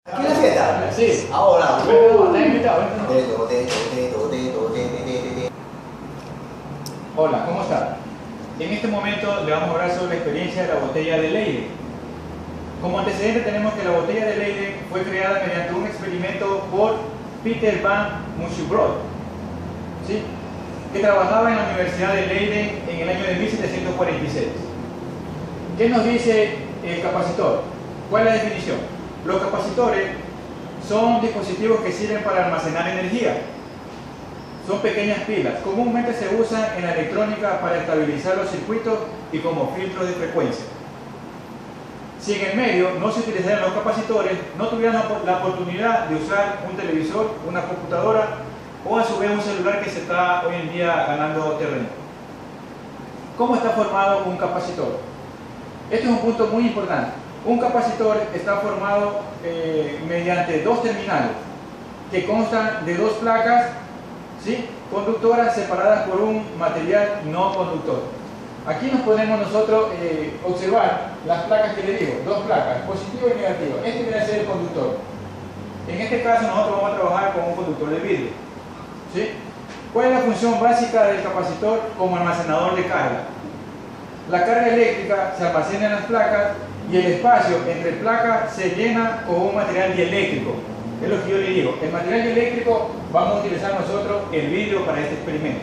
¿Aquí en la fiesta? Sí. Ahora. ¿Estás invitado? Hola, ¿cómo está? En este momento le vamos a hablar sobre la experiencia de la botella de Leyden. Como antecedente tenemos que la botella de Leyden fue creada mediante un experimento por Peter van Musselbrod, ¿sí?, que trabajaba en la Universidad de Leiden en el año de 1746. ¿Qué nos dice el capacitor? ¿Cuál es la definición? Los capacitores son dispositivos que sirven para almacenar energía. Son pequeñas pilas. Comúnmente se usan en la electrónica para estabilizar los circuitos y como filtros de frecuencia. Si en el medio no se utilizaran los capacitores, no tuvieran la oportunidad de usar un televisor, una computadora o a su vez un celular que se está hoy en día ganando terreno. ¿Cómo está formado un capacitor? Este es un punto muy importante. Un capacitor está formado mediante dos terminales que constan de dos placas, ¿sí?, conductoras separadas por un material no conductor. Aquí nos podemos nosotros observar las placas que le digo, dos placas, positiva y negativa. Este viene a ser el conductor. En este caso nosotros vamos a trabajar con un conductor de vidrio, ¿sí? ¿Cuál es la función básica del capacitor como almacenador de carga? La carga eléctrica se almacena en las placas y el espacio entre placas se llena con un material dieléctrico. Es lo que yo le digo. El material dieléctrico vamos a utilizar nosotros el vidrio para este experimento.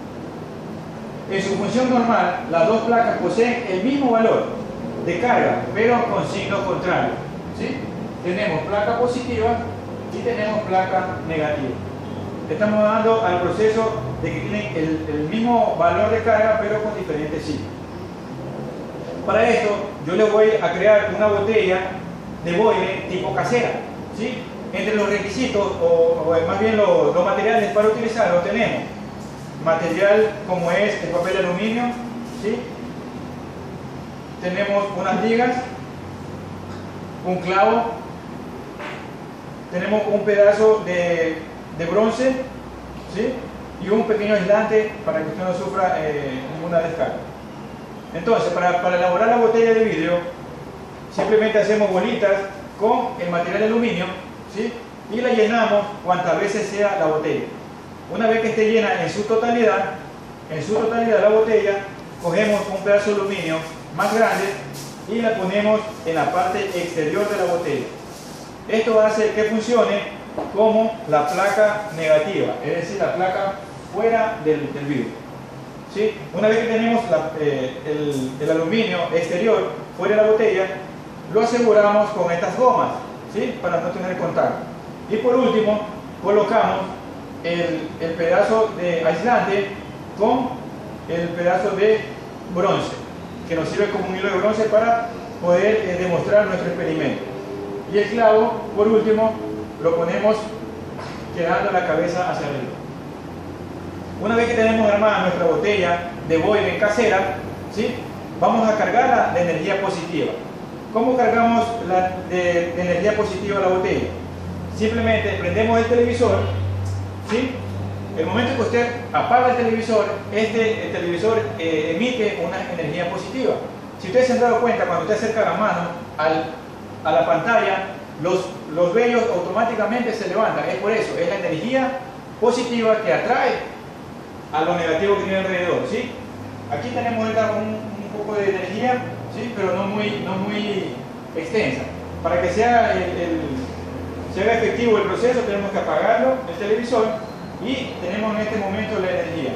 En su función normal, las dos placas poseen el mismo valor de carga, pero con signo contrario, ¿sí? Tenemos placa positiva y tenemos placa negativa. Estamos dando al proceso de que tienen el mismo valor de carga, pero con diferentes signos. Para esto, yo les voy a crear una botella de Boyle tipo casera, ¿sí? Entre los requisitos, o más bien los materiales para utilizarlo, tenemos material como es el papel de aluminio, ¿sí? Tenemos unas ligas, un clavo, tenemos un pedazo de bronce, ¿sí?, y un pequeño aislante para que usted no sufra ninguna descarga. Entonces, para elaborar la botella de vidrio, simplemente hacemos bolitas con el material de aluminio, ¿sí?, y la llenamos cuantas veces sea la botella. Una vez que esté llena en su totalidad la botella, cogemos un pedazo de aluminio más grande y la ponemos en la parte exterior de la botella. Esto hace que funcione como la placa negativa, es decir, la placa fuera del vidrio, ¿sí? Una vez que tenemos el aluminio exterior fuera de la botella, lo aseguramos con estas gomas, ¿sí?, para no tener contacto. Y por último, colocamos el pedazo de aislante con el pedazo de bronce, que nos sirve como un hilo de bronce para poder demostrar nuestro experimento. Y el clavo, por último, lo ponemos quedando la cabeza hacia arriba. Una vez que tenemos armada nuestra botella de Boyle casera, ¿sí?, vamos a cargarla de energía positiva. ¿Cómo cargamos de energía positiva la botella? Simplemente prendemos el televisor, ¿sí? El momento que usted apaga el televisor, el televisor emite una energía positiva. Si ustedes se han dado cuenta, cuando usted acerca la mano a la pantalla, los vellos automáticamente se levantan. Es por eso, es la energía positiva que atrae a lo negativo que tiene alrededor, ¿sí? Aquí tenemos ahorita un poco de energía, ¿sí?, pero no muy extensa. Para que sea se haga efectivo el proceso, tenemos que apagarlo, el televisor, y tenemos en este momento la energía.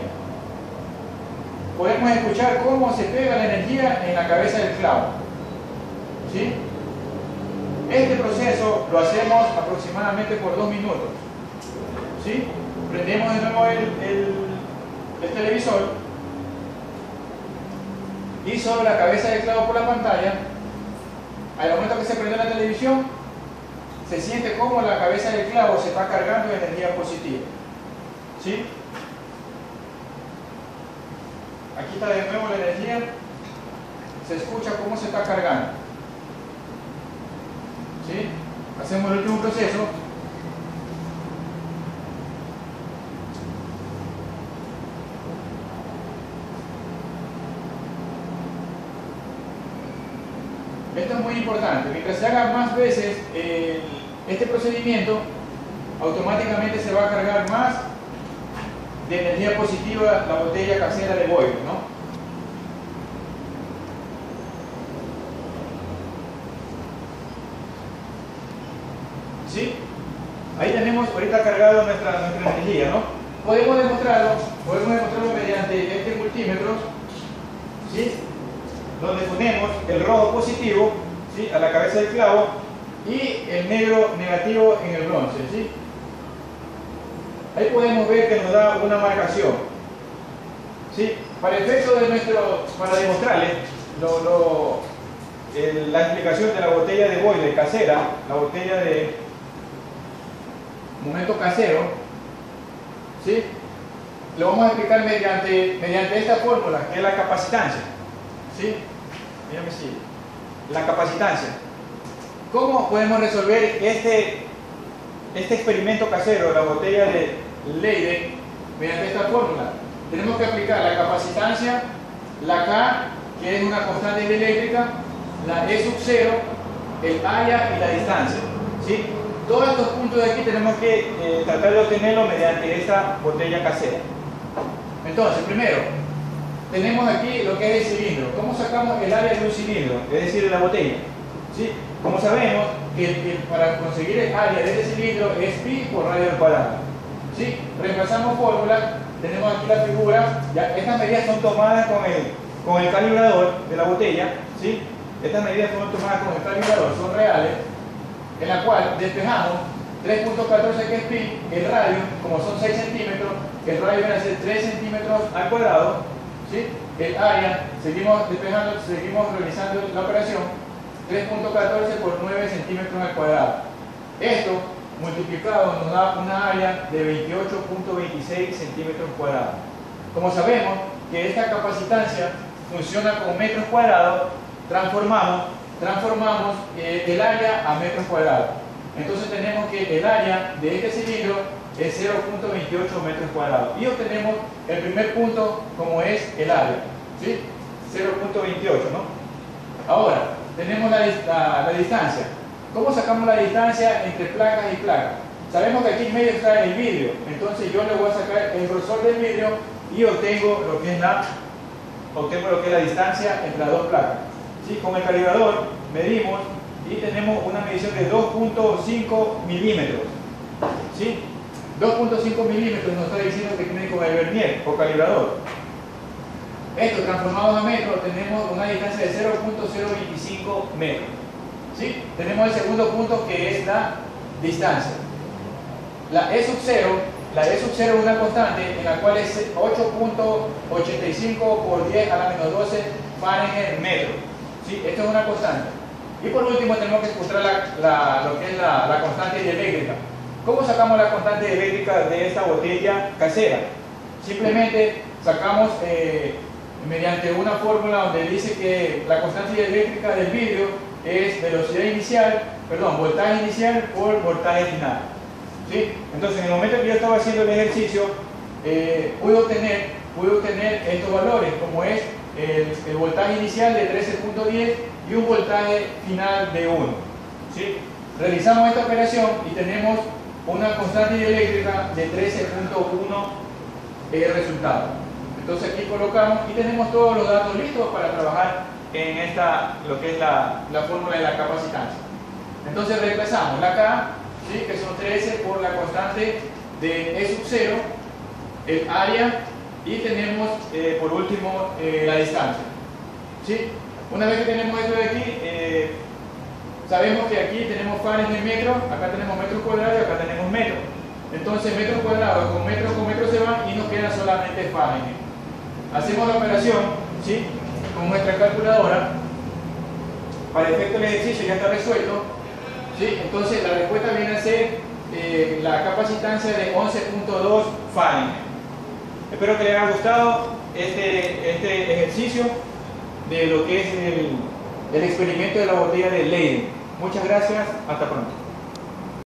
Podemos escuchar cómo se pega la energía en la cabeza del clavo, ¿sí? Este proceso lo hacemos aproximadamente por 2 minutos, ¿sí? Prendemos de nuevo el televisor y sobre la cabeza del clavo por la pantalla, al momento que se prende la televisión, se siente como la cabeza del clavo se está cargando de energía positiva, ¿sí? Aquí está de nuevo la energía, se escucha cómo se está cargando, ¿sí? Hacemos el último proceso. Esto es muy importante. Mientras se haga más veces este procedimiento automáticamente se va a cargar más de energía positiva la botella casera de boiler, ¿no? ¿Sí? Ahí tenemos ahorita cargado nuestra energía, ¿no? Podemos demostrarlo mediante este multímetro, ¿sí? Donde ponemos el rojo positivo, ¿sí? A la cabeza del clavo y el negro negativo en el bronce, ¿sí? Ahí podemos ver que nos da una marcación, ¿sí? Para efecto de para demostrarles la explicación de la botella de boiler casera, la botella de momento casero, ¿sí? Lo vamos a explicar mediante esta fórmula, que es la capacitancia, ¿sí? Mírame si la capacitancia. ¿Cómo podemos resolver este experimento casero de la botella de Leyden mediante esta fórmula? Tenemos que aplicar la capacitancia, la K, que es una constante eléctrica, la E sub 0, el área y la distancia, ¿sí? Todos estos puntos de aquí tenemos que tratar de obtenerlo mediante esta botella casera. Entonces, primero, tenemos aquí lo que es el cilindro. ¿Cómo sacamos el área de un cilindro? Es decir, de la botella, ¿sí? Como sabemos, que para conseguir el área de este cilindro es pi por radio al cuadrado, ¿sí? Reemplazamos fórmula, tenemos aquí la figura, ya estas medidas son tomadas con el calibrador de la botella, ¿sí? Estas medidas fueron tomadas con el calibrador, son reales, en la cual despejamos 3.14 que es pi, el radio, como son 6 centímetros, el radio viene a ser 3 centímetros al cuadrado, ¿sí? El área, seguimos despejando, seguimos realizando la operación, 3.14 por 9 centímetros al cuadrado. Esto multiplicado nos da una área de 28.26 centímetros cuadrados. Como sabemos que esta capacitancia funciona con metros cuadrados, transformamos el área a metros cuadrados. Entonces tenemos que el área de este cilindro es 0.28 metros cuadrados y obtenemos el primer punto como es el área, ¿sí? 0.28, ¿no? Ahora tenemos la distancia. ¿Cómo sacamos la distancia entre placas y placas? Sabemos que aquí en medio está el vidrio, entonces yo le voy a sacar el grosor del vidrio y obtengo lo que es la distancia entre las dos placas. ¿Sí? Con el calibrador medimos y tenemos una medición de 2.5 milímetros, ¿sí? 2.5 milímetros nos está diciendo que tiene con el vernier o calibrador. Esto transformado a metros tenemos una distancia de 0.025 metros, ¿sí? Tenemos el segundo punto que es la distancia. La E sub 0 es una constante en la cual es 8.85 por 10 a la menos 12 Fahrenheit metro, ¿sí? Esto es una constante. Y por último tenemos que encontrar lo que es la constante eléctrica. ¿Cómo sacamos la constante eléctrica de esta botella casera? Simplemente sacamos mediante una fórmula donde dice que la constante eléctrica del vidrio es voltaje inicial por voltaje final, ¿sí? Entonces en el momento que yo estaba haciendo el ejercicio pude obtener estos valores, como es el voltaje inicial de 13.10 y un voltaje final de 1, ¿sí? Realizamos esta operación y tenemos una constante eléctrica de 13.1 resultado. Entonces aquí colocamos y tenemos todos los datos listos para trabajar en lo que es la fórmula de la capacitancia. Entonces reemplazamos la K, ¿sí? Que son 13 por la constante de E sub 0, el área y tenemos por último la distancia, ¿sí? Una vez que tenemos esto de aquí, sabemos que aquí tenemos Fahrenheit en metros, acá tenemos metros cuadrados y acá tenemos metros. Entonces metros cuadrados con metros se van y nos queda solamente Fahrenheit. Hacemos la operación, ¿sí? Con nuestra calculadora. Para el efecto del ejercicio ya está resuelto, ¿sí? Entonces la respuesta viene a ser la capacitancia de 11.2 Fahrenheit. Espero que les haya gustado este ejercicio de lo que es el experimento de la botella de Leyden. Muchas gracias, hasta pronto.